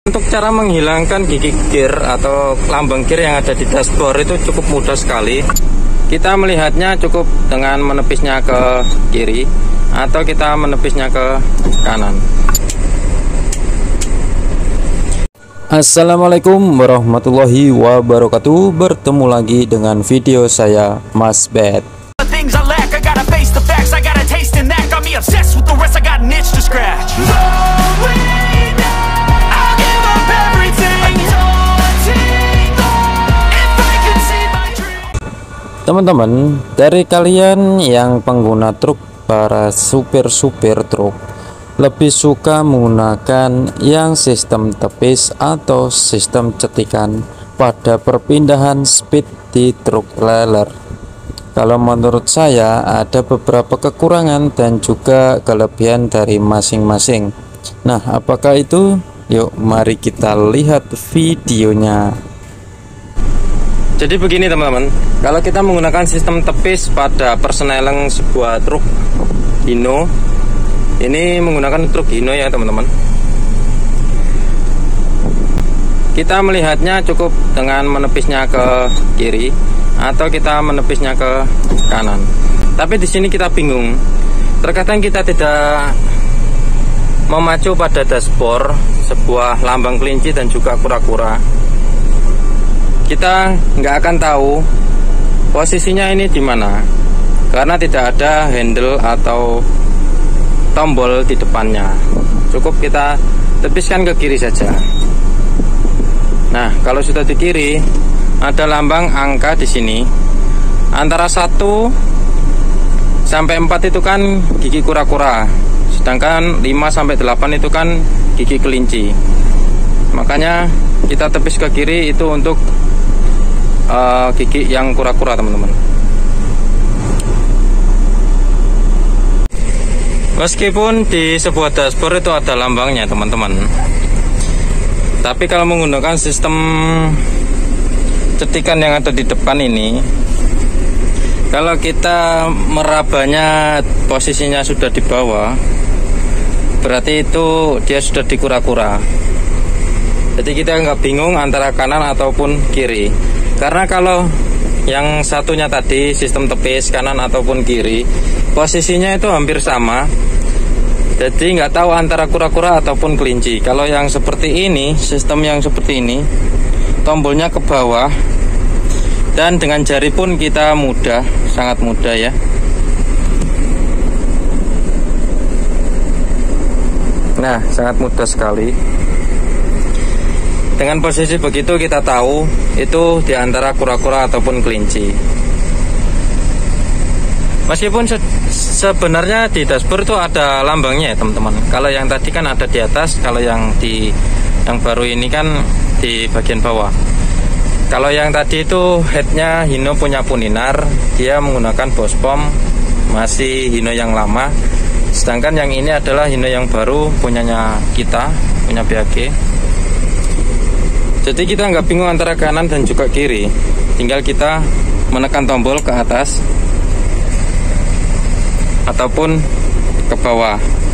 Untuk cara menghilangkan gigi gear atau lambang gear yang ada di dashboard itu cukup mudah sekali. Kita melihatnya cukup dengan menepisnya ke kiri atau kita menepisnya ke kanan. Assalamualaikum warahmatullahi wabarakatuh. Bertemu lagi dengan video saya, Mas Bet. Teman-teman, dari kalian yang pengguna truk, para supir-supir truk lebih suka menggunakan yang sistem tepis atau sistem cetikan pada perpindahan speed di truk trailer? Kalau menurut saya ada beberapa kekurangan dan juga kelebihan dari masing-masing. Nah, apakah itu? Yuk mari kita lihat videonya. Jadi begini teman-teman, kalau kita menggunakan sistem tepis pada persneling sebuah truk Hino, ini menggunakan truk Hino ya teman-teman, kita melihatnya cukup dengan menepisnya ke kiri atau kita menepisnya ke kanan. Tapi di sini kita bingung, terkadang kita tidak memacu pada dashboard sebuah lambang kelinci dan juga kura-kura. Kita nggak akan tahu posisinya ini di mana karena tidak ada handle atau tombol di depannya. Cukup kita tepiskan ke kiri saja. Nah, kalau sudah di kiri ada lambang angka di sini. Antara 1 sampai 4 itu kan gigi kura-kura, sedangkan 5 sampai 8 itu kan gigi kelinci. Makanya kita tepis ke kiri itu untuk gigi yang kura-kura teman-teman. Meskipun di sebuah dashboard itu ada lambangnya teman-teman, tapi kalau menggunakan sistem cetikan yang ada di depan ini, kalau kita merabanya posisinya sudah di bawah, berarti itu dia sudah di kura-kura. Jadi kita nggak bingung antara kanan ataupun kiri. Karena kalau yang satunya tadi sistem tepis kanan ataupun kiri, posisinya itu hampir sama. Jadi nggak tahu antara kura-kura ataupun kelinci. Kalau yang seperti ini, sistem yang seperti ini, tombolnya ke bawah, dan dengan jari pun kita mudah, sangat mudah ya. Nah, sangat mudah sekali. Dengan posisi begitu kita tahu itu diantara kura-kura ataupun kelinci. Meskipun sebenarnya di dashboard itu ada lambangnya ya teman-teman. Kalau yang tadi kan ada di atas, kalau yang baru ini kan di bagian bawah. Kalau yang tadi itu headnya Hino punya Puninar, dia menggunakan Bospom, masih Hino yang lama. Sedangkan yang ini adalah Hino yang baru punyanya kita, punya BAG. Jadi kita nggak bingung antara kanan dan juga kiri, tinggal kita menekan tombol ke atas ataupun ke bawah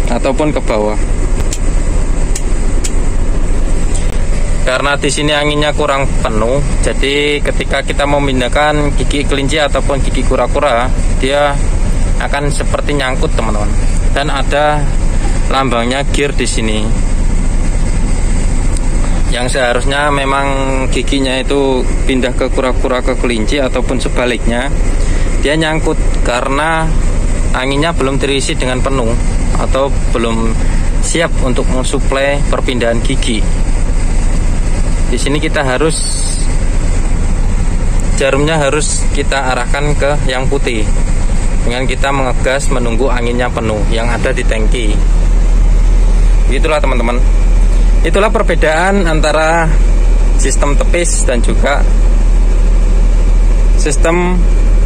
Karena di sini anginnya kurang penuh, jadi ketika kita memindahkan gigi kelinci ataupun gigi kura-kura, dia akan seperti nyangkut teman-teman. Dan ada lambangnya gear di sini. Yang seharusnya memang giginya itu pindah ke kura-kura ke kelinci ataupun sebaliknya, dia nyangkut karena anginnya belum terisi dengan penuh atau belum siap untuk mensuplai perpindahan gigi. Di sini kita jarumnya harus kita arahkan ke yang putih dengan kita mengegas menunggu anginnya penuh yang ada di tangki. Itulah teman-teman. Itulah perbedaan antara sistem tepis dan juga sistem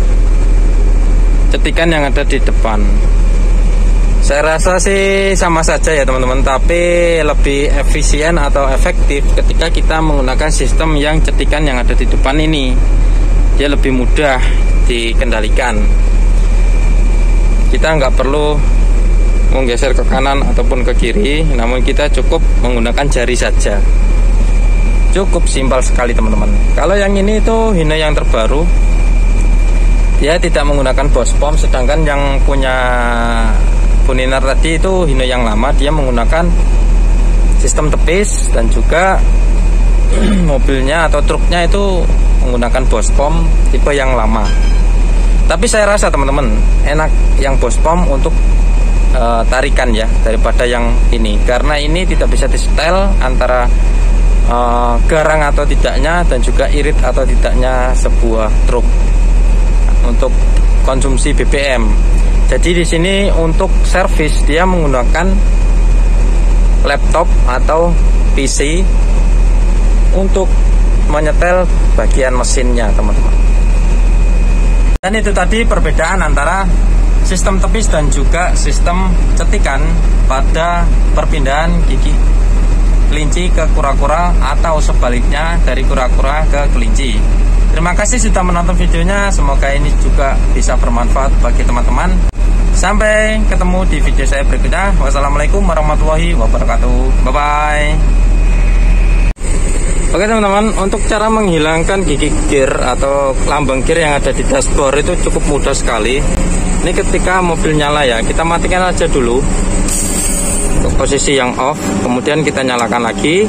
cetikan yang ada di depan. Saya rasa sih sama saja ya teman-teman, tapi lebih efisien atau efektif ketika kita menggunakan sistem yang cetikan yang ada di depan ini. Dia lebih mudah dikendalikan. Kita nggak perlu menggeser ke kanan ataupun ke kiri, namun kita cukup menggunakan jari saja. Cukup simpel sekali teman-teman. Kalau yang ini itu Hino yang terbaru, dia tidak menggunakan bospom, sedangkan yang punya Puninar tadi itu Hino yang lama, dia menggunakan sistem tepis dan juga mobilnya atau truknya itu menggunakan bospom tipe yang lama. Tapi saya rasa teman-teman enak yang bospom untuk tarikan ya daripada yang ini, karena ini tidak bisa disetel antara garang atau tidaknya dan juga irit atau tidaknya sebuah truk untuk konsumsi BBM. Jadi di sini untuk servis dia menggunakan laptop atau PC untuk menyetel bagian mesinnya teman-teman. Dan itu tadi perbedaan antara sistem tepis dan juga sistem cetikan pada perpindahan gigi kelinci ke kura-kura atau sebaliknya dari kura-kura ke kelinci. Terima kasih sudah menonton videonya, semoga ini juga bisa bermanfaat bagi teman-teman. Sampai ketemu di video saya berikutnya. Wassalamualaikum warahmatullahi wabarakatuh. Bye bye. Oke teman-teman, untuk cara menghilangkan gigi gear atau lambang gear yang ada di dashboard itu cukup mudah sekali. Ini ketika mobil nyala ya, kita matikan aja dulu untuk posisi yang off, kemudian kita nyalakan lagi.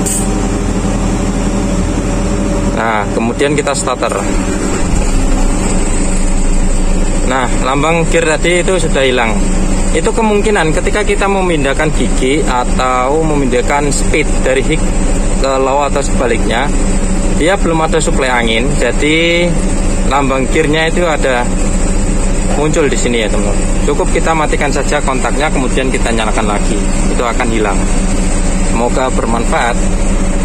Nah, kemudian kita starter. Nah, lambang gear tadi itu sudah hilang. Itu kemungkinan ketika kita memindahkan gigi atau memindahkan speed dari high ke low atau sebaliknya, dia belum ada suplai angin, jadi lambang gearnya itu ada muncul di sini ya teman-teman. Cukup kita matikan saja kontaknya, kemudian kita nyalakan lagi, itu akan hilang. Semoga bermanfaat.